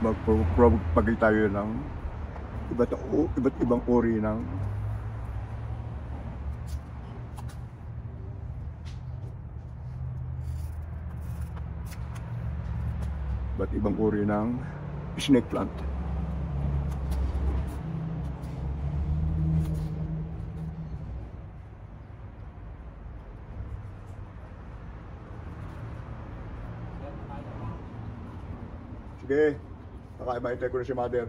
magpropagate tayo ng iba't ibang uri ng snake plant. Sige, nakaimaintay ko na si Mother.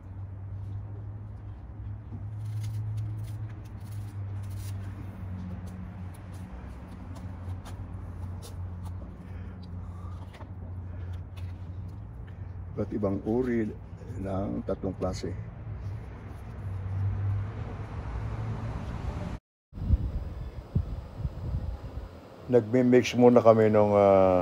Iba't ibang uri ng tatlong klase. Nagmi-mix muna kami ng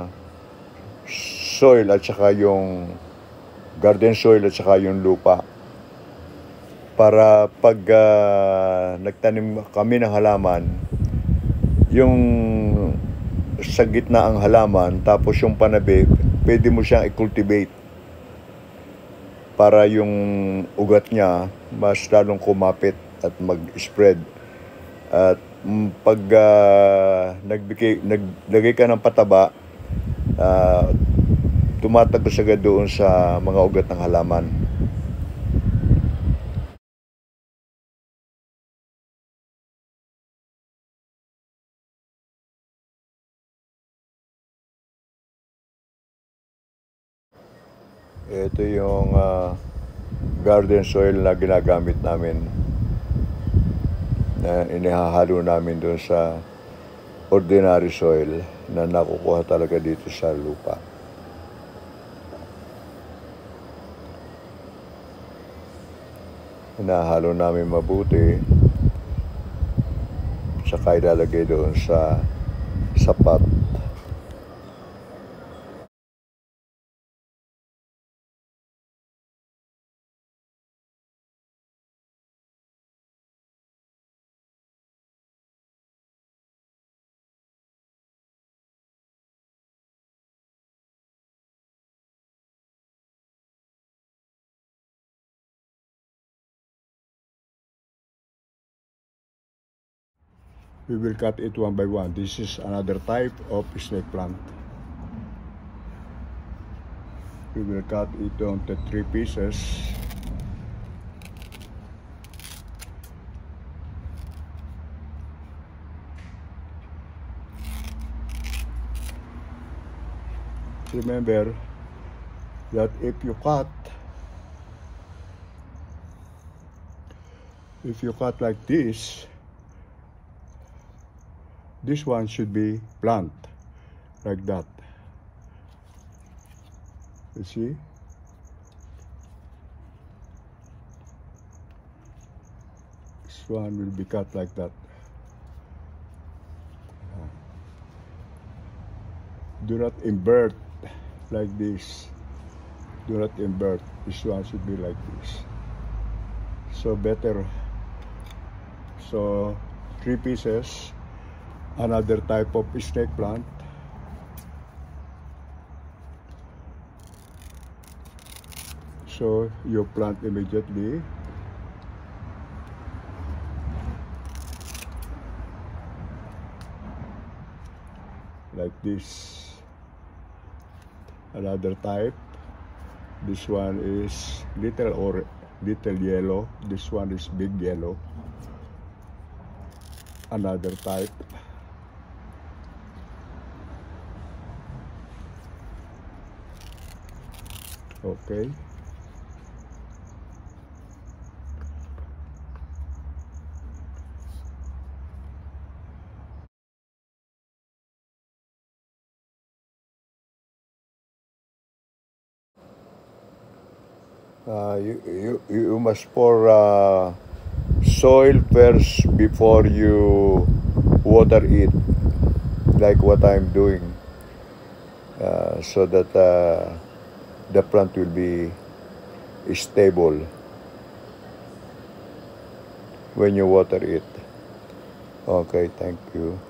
soil at saka yung garden soil at saka yung lupa para pag nagtanim kami ng halaman, yung sa gitna ang halaman tapos yung panabi pwede mo siyang i-cultivate para yung ugat niya mas lalong kumapit at mag-spread. At pag naglagay ka ng pataba, tumatagos agad doon sa mga ugat ng halaman. Ito yung garden soil na ginagamit namin, na inihahalo namin doon sa ordinary soil na nakukuha talaga dito sa lupa. Inahalo namin mabuti, saka ilalagay doon sa pot. We will cut it one by one. This is another type of snake plant. We will cut it into 3 pieces. Remember that if you cut like this one should be plant like that. You see? This one will be cut like that. Do not invert like this. Do not invert. This one should be like this. So better. So 3 pieces. Another type of snake plant. So you plant immediately. Like this. Another type. This one is little yellow. This one is big yellow. Another type. Okay. You must pour soil first before you water it, like what I'm doing, so that the plant will be stable when you water it. Okay, thank you.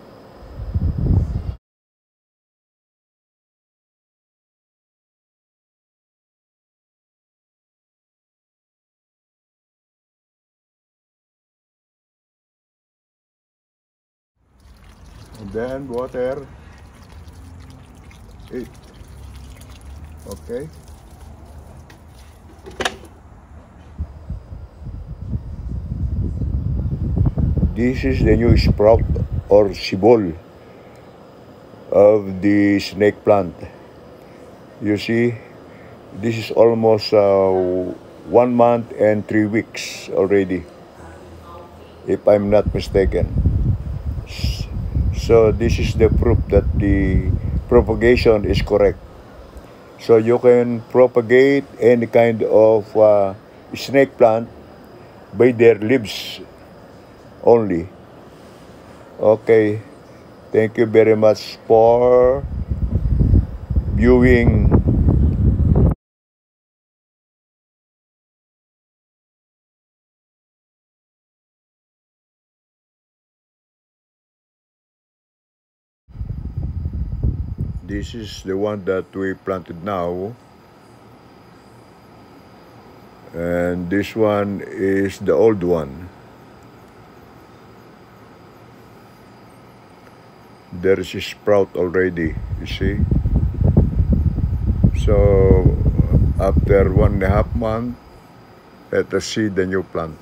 then water. It. Okay. This is the new sprout or sibol of the snake plant. You see, this is almost 1 month and 3 weeks already, if I'm not mistaken. So this is the proof that the propagation is correct. So you can propagate any kind of snake plant by their leaves only. Okay, thank you very much for viewing. This is the one that we planted now, and this one is the old one. There is a sprout already, you see. So after 1.5 months, let us see the new plant.